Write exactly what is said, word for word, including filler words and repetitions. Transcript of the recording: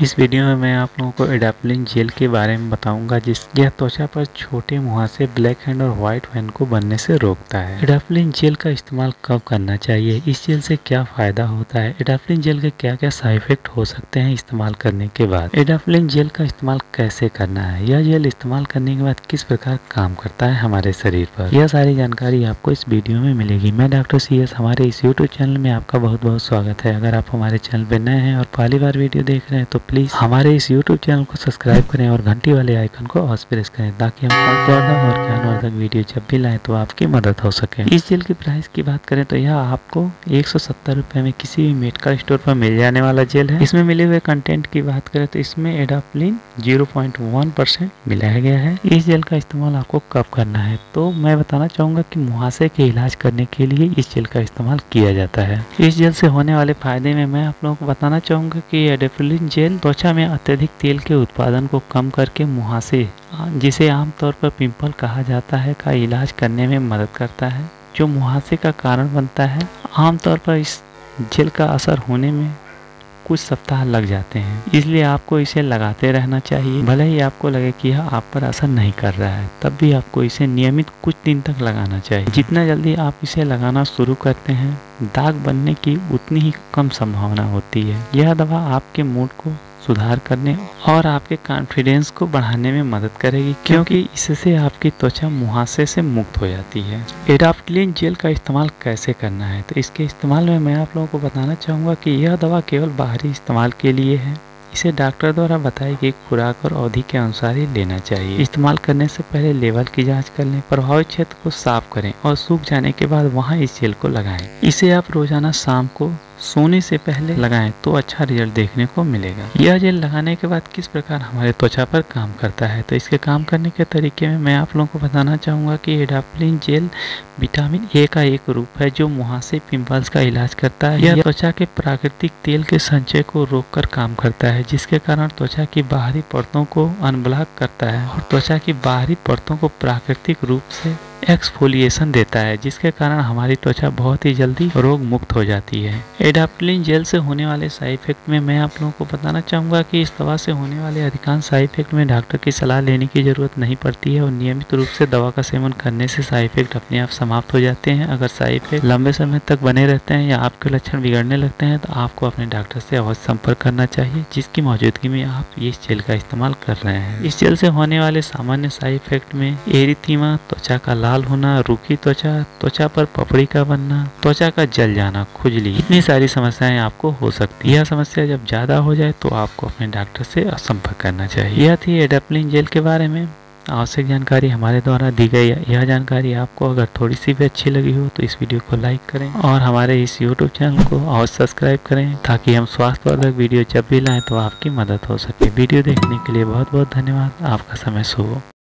इस वीडियो में मैं आप लोगों को एडाप्लिन जेल के बारे में बताऊंगा, जिस यह त्वचा पर छोटे मुहासे, ब्लैक हैंड और व्हाइट हैंड को बनने से रोकता है। एडाप्लिन जेल का इस्तेमाल कब करना चाहिए, इस जेल से क्या फायदा होता है, एडाप्लिन जेल के क्या क्या साइड इफेक्ट हो सकते हैं इस्तेमाल करने के बाद, एडाप्लिन जेल का इस्तेमाल कैसे करना है, यह जेल इस्तेमाल करने के बाद किस प्रकार काम करता है हमारे शरीर पर, यह सारी जानकारी आपको इस वीडियो में मिलेगी। मैं डॉक्टर सी एस, हमारे इस यूट्यूब चैनल में आपका बहुत बहुत स्वागत है। अगर आप हमारे चैनल पर नए हैं और पहली बार वीडियो देख रहे हैं तो प्लीज हमारे इस यूट्यूब चैनल को सब्सक्राइब करें और घंटी वाले आइकन को ऑल प्रेस करें, ताकि हम ज्ञानवर्धक और ज्ञानवर्धक वीडियो जब भी लाएं तो आपकी मदद हो सके। इस जेल की प्राइस की बात करें तो यह आपको एक सौ सत्तर रुपए में किसी भी मेडिकल स्टोर पर मिल जाने वाला जेल है। इसमें मिले हुए कंटेंट की बात करें तो इसमें adapalene zero point one percent मिलाया गया है। इस जेल का इस्तेमाल आपको कब करना है, तो मैं बताना चाहूंगा कि मुहासे के इलाज करने के लिए इस जेल का इस्तेमाल किया जाता है। इस जेल से होने वाले फायदे में मैं आप लोगों को बताना चाहूंगा कि एडाप्लिन जेल त्वचा में अत्यधिक तेल के उत्पादन को कम करके मुहासे, जिसे आमतौर पर पिंपल कहा जाता है, का इलाज करने में मदद करता है, जो मुहासे का कारण बनता है। आमतौर पर इस जेल का असर होने में कुछ सप्ताह लग जाते हैं, इसलिए आपको इसे लगाते रहना चाहिए। भले ही आपको लगे कि यह आप पर असर नहीं कर रहा है, तब भी आपको इसे नियमित कुछ दिन तक लगाना चाहिए। जितना जल्दी आप इसे लगाना शुरू करते हैं, दाग बनने की उतनी ही कम संभावना होती है। यह दवा आपके मूड को सुधार करने और आपके कॉन्फिडेंस को बढ़ाने में मदद करेगी, क्योंकि इससे आपकी त्वचा मुहासे से मुक्त हो जाती है। एडाप्लिन जेल का इस्तेमाल कैसे करना है, तो इसके इस्तेमाल में मैं आप लोगों को बताना चाहूँगा कि यह दवा केवल बाहरी इस्तेमाल के लिए है। इसे डॉक्टर द्वारा बताई गई खुराक और अवधि के अनुसार ही लेना चाहिए। इस्तेमाल करने से पहले लेवल की जांच कर लें, प्रभावित क्षेत्र को साफ करें और सूख जाने के बाद वहां इस जेल को लगाएं। इसे आप रोजाना शाम को सोने से पहले लगाएं तो अच्छा रिजल्ट देखने को मिलेगा। यह जेल लगाने के बाद किस प्रकार हमारे त्वचा पर काम करता है, तो इसके काम करने के तरीके में मैं आप लोगों को बताना चाहूँगा कि एडाप्लिन जेल विटामिन ए का एक रूप है, जो मुहासे, पिंपल्स का इलाज करता है। यह त्वचा के प्राकृतिक तेल के संचय को रोककर काम करता है, जिसके कारण त्वचा की बाहरी परतों को अनब्लॉक करता है और त्वचा की बाहरी परतों को प्राकृतिक रूप से एक्सफोलिएशन देता है, जिसके कारण हमारी त्वचा बहुत ही जल्दी रोग मुक्त हो जाती है। एडाप्लिन जेल से होने वाले साइड इफेक्ट में मैं आप लोगों को बताना चाहूँगा कि इस दवा से होने वाले अधिकांश साइड इफेक्ट में डॉक्टर की सलाह लेने की जरूरत नहीं पड़ती है और नियमित रूप से दवा का सेवन करने से साइड इफेक्ट अपने आप समाप्त हो जाते हैं। अगर साइड इफेक्ट लंबे समय तक बने रहते हैं या आपके लक्षण बिगड़ने लगते हैं तो आपको अपने डॉक्टर से अवश्य संपर्क करना चाहिए, जिसकी मौजूदगी में आप इस जेल का इस्तेमाल कर रहे हैं। इस जेल से होने वाले सामान्य साइड इफेक्ट में एरिथीमा, त्वचा का लाल होना, रूखी त्वचा, त्वचा पर पपड़ी का बनना, त्वचा का जल जाना, खुजली, इतनी सारी समस्याएं आपको हो सकती है। यह समस्या जब ज्यादा हो जाए तो आपको अपने डॉक्टर से संपर्क करना चाहिए। यह थी एडाप्लिन जेल के बारे में आवश्यक जानकारी हमारे द्वारा दी गई। यह जानकारी आपको अगर थोड़ी सी भी अच्छी लगी हो तो इस वीडियो को लाइक करें और हमारे इस यूट्यूब चैनल को और सब्सक्राइब करें, ताकि हम स्वास्थ्यवर्धक वीडियो जब भी लाएं तो आपकी मदद हो सके। वीडियो देखने के लिए बहुत बहुत धन्यवाद। आपका समय शुभ हो।